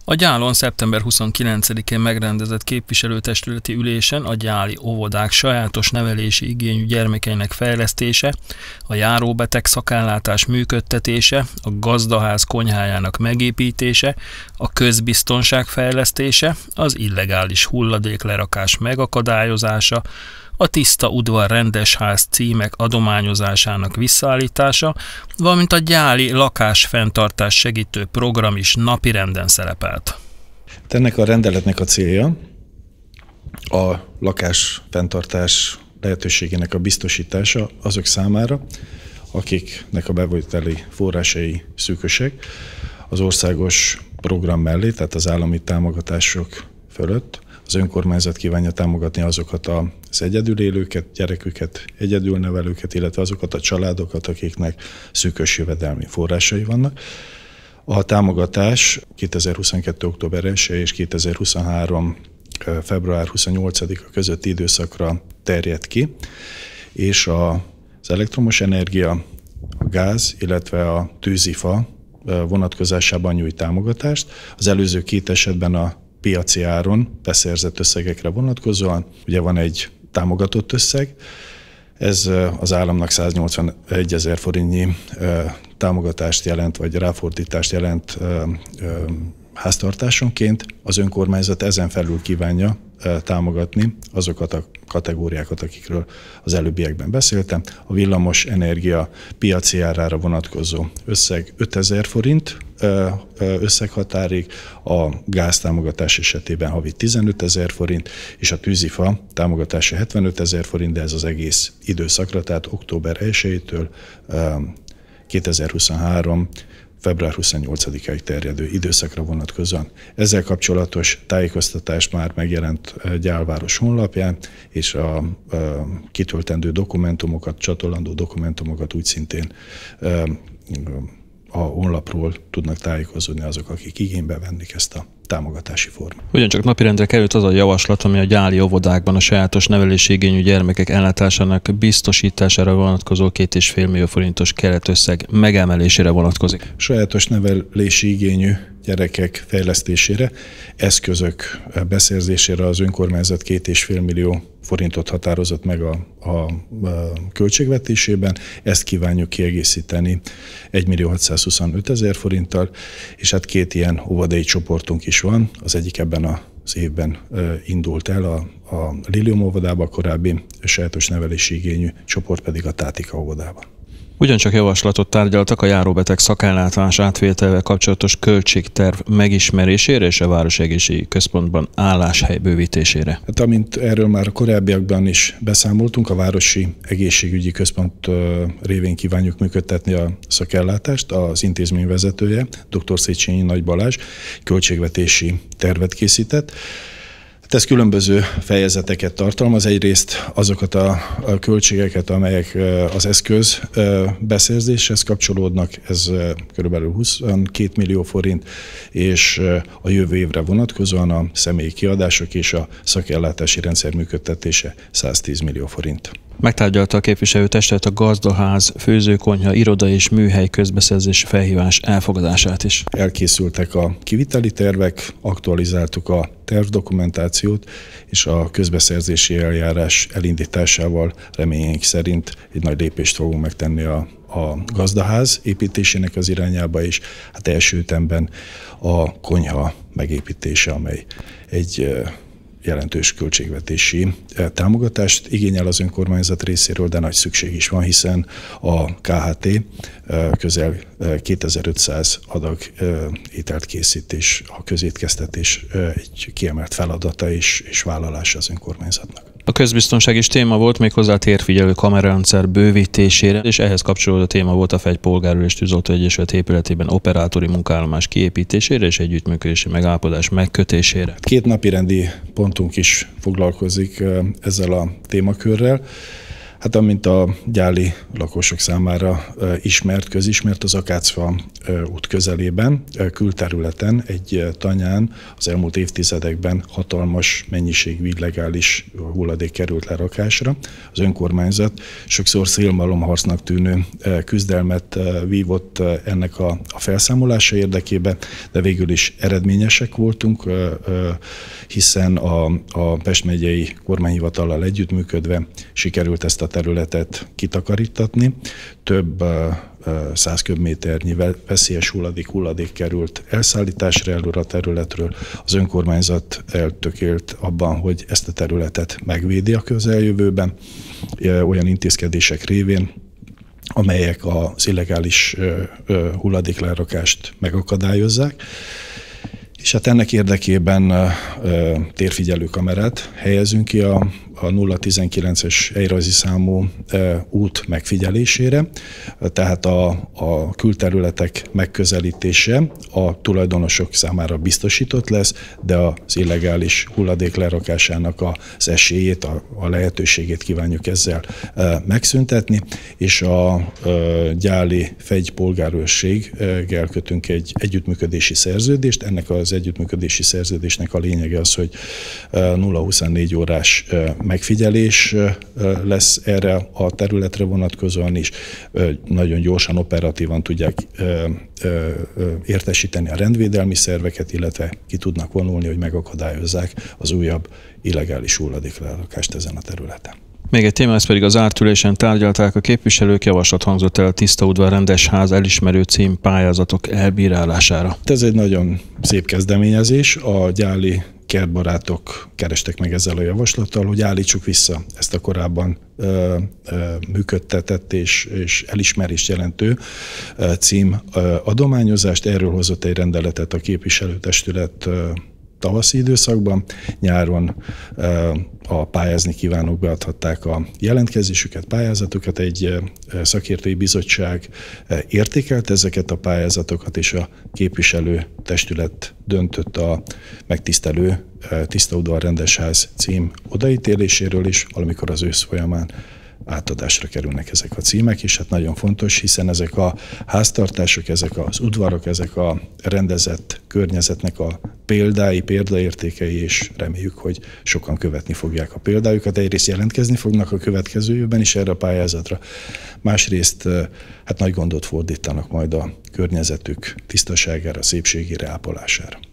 A Gyálon szeptember 29-én megrendezett képviselőtestületi ülésen a gyáli óvodák sajátos nevelési igényű gyermekeinek fejlesztése, a járóbeteg szakellátás működtetése, a gazdaház konyhájának megépítése, a közbiztonság fejlesztése, az illegális hulladéklerakás megakadályozása, a Tiszta udvar rendesház címek adományozásának visszaállítása, valamint a gyáli lakásfenntartás segítő program is napirenden szerepelt. Ennek a rendeletnek a célja a lakásfenntartás lehetőségének a biztosítása azok számára, akiknek a bevételi forrásai szűkösek, az országos program mellé, tehát az állami támogatások fölött az önkormányzat kívánja támogatni azokat az egyedül élőket, gyereküket, egyedülnevelőket, illetve azokat a családokat, akiknek szűkös jövedelmi forrásai vannak. A támogatás 2022. október 1 és 2023. február 28-a közötti időszakra terjed ki, és az elektromos energia, a gáz, illetve a tűzifa vonatkozásában nyújt támogatást. Az előző két esetben a piaci áron beszerzett összegekre vonatkozóan, ugye van egy támogatott összeg, ez az államnak 181 000 forintnyi támogatást jelent, vagy ráfordítást jelent háztartásonként. Az önkormányzat ezen felül kívánja támogatni azokat a kategóriákat, akikről az előbbiekben beszéltem. A villamos energia piaci árára vonatkozó összeg 5000 forint összeghatárig, a gáztámogatás esetében havi 15 000 forint, és a tűzifa támogatása 75 000 forint, de ez az egész időszakra, tehát október 1-től 2023. február 28-áig terjedő időszakra vonatkozóan. Ezzel kapcsolatos tájékoztatás már megjelent Gyálváros honlapján, és a kitöltendő dokumentumokat, csatolandó dokumentumokat úgy szintén a honlapról tudnak tájékozódni azok, akik igénybe vennék ezt a támogatási formát. Ugyancsak napirendre került az a javaslat, ami a gyáli óvodákban a sajátos nevelési igényű gyermekek ellátásának biztosítására vonatkozó 2,5 millió forintos keretösszeg megemelésére vonatkozik. Sajátos nevelési igényű gyerekek fejlesztésére, eszközök beszerzésére az önkormányzat 2,5 millió forintot határozott meg a költségvetésében. Ezt kívánjuk kiegészíteni 1.625 000 forinttal, és hát két ilyen óvodai csoportunk is van. Az egyik ebben az évben indult el a Lilium óvodába, a korábbi sajátos nevelési igényű csoport pedig a Tátika óvodában. Ugyancsak javaslatot tárgyaltak a járóbeteg szakellátás átvételével kapcsolatos költségterv megismerésére és a Városi Egészségügyi Központban álláshely bővítésére. Hát, amint erről már a korábbiakban is beszámoltunk, a Városi Egészségügyi Központ révén kívánjuk működtetni a szakellátást. Az intézmény vezetője, dr. Széchenyi Nagy Balázs költségvetési tervet készített. Ez különböző fejezeteket tartalmaz. Egyrészt azokat a költségeket, amelyek az eszköz beszerzéshez kapcsolódnak, ez kb. 22 millió forint, és a jövő évre vonatkozóan a személyi kiadások és a szakellátási rendszer működtetése 110 millió forint. Megtárgyalta a képviselőtestület a gazdaház, főzőkonyha, iroda és műhely közbeszerzési felhívás elfogadását is. Elkészültek a kiviteli tervek, aktualizáltuk a tervdokumentációt, és a közbeszerzési eljárás elindításával reményeink szerint egy nagy lépést fogunk megtenni a gazdaház építésének az irányába is. Hát első ütemben a konyha megépítése, amely egy jelentős költségvetési támogatást igényel az önkormányzat részéről, de nagy szükség is van, hiszen a KHT közel 2500 adag ételt készít, és a közétkeztetés egy kiemelt feladata és vállalása az önkormányzatnak. A közbiztonság is téma volt, méghozzá a térfigyelő kamerarendszer bővítésére, és ehhez kapcsolódó téma volt a Fegy Polgárőr és Tűzoltó Egyesület épületében operátori munkállomás kiépítésére és együttműködési megállapodás megkötésére. Két napirendi pontunk is foglalkozik ezzel a témakörrel. Hát amint a gyáli lakosok számára közismert, az Akácfa út közelében, külterületen egy tanyán az elmúlt évtizedekben hatalmas mennyiségű illegális hulladék került lerakásra. Az önkormányzat sokszor szélmalomharcnak tűnő küzdelmet vívott ennek a felszámolása érdekében, de végül is eredményesek voltunk, hiszen a Pest megyei kormányhivatallal együttműködve sikerült ezt a területet kitakarítatni. Több 100 köbméternyi veszélyes hulladék került elszállításra előre a területről. Az önkormányzat eltökélt abban, hogy ezt a területet megvédi a közeljövőben, olyan intézkedések révén, amelyek az illegális hulladéklerakást megakadályozzák. És hát ennek érdekében térfigyelő kamerát helyezünk ki a 019-es helyrajzi számú út megfigyelésére, tehát a külterületek megközelítése a tulajdonosok számára biztosított lesz, de az illegális hulladék lerakásának az esélyét, a lehetőségét kívánjuk ezzel megszüntetni, és a gyáli Fegy polgárőrséggel kötünk egy együttműködési szerződést. Ennek az együttműködési szerződésnek a lényege az, hogy 0-24 órás megfigyelés lesz erre a területre vonatkozóan is. Nagyon gyorsan, operatívan tudják értesíteni a rendvédelmi szerveket, illetve ki tudnak vonulni, hogy megakadályozzák az újabb illegális hulladéklerakást ezen a területen. Még egy téma, ezt pedig az ártülésen tárgyalták a képviselők, javaslat hangzott el a Tiszta Udvar Rendesház elismerő cím pályázatok elbírálására. Ez egy nagyon szép kezdeményezés. A gyáli kertbarátok kerestek meg ezzel a javaslattal, hogy állítsuk vissza ezt a korábban működtetett és elismerést jelentő cím adományozást. Erről hozott egy rendeletet a képviselőtestület tavaszi időszakban. Nyáron a pályázni kívánók beadhatták a jelentkezésüket, pályázatokat. Egy szakértői bizottság értékelt ezeket a pályázatokat, és a képviselőtestület döntött a megtisztelő Tiszta Udvar Rendesház cím odaítéléséről is, valamikor az ősz folyamán átadásra kerülnek ezek a címek, és hát nagyon fontos, hiszen ezek a háztartások, ezek az udvarok, ezek a rendezett környezetnek a példaértékei, és reméljük, hogy sokan követni fogják a példájukat. Egyrészt jelentkezni fognak a következő évben is erre a pályázatra, másrészt hát nagy gondot fordítanak majd a környezetük tisztaságára, szépségére, ápolására.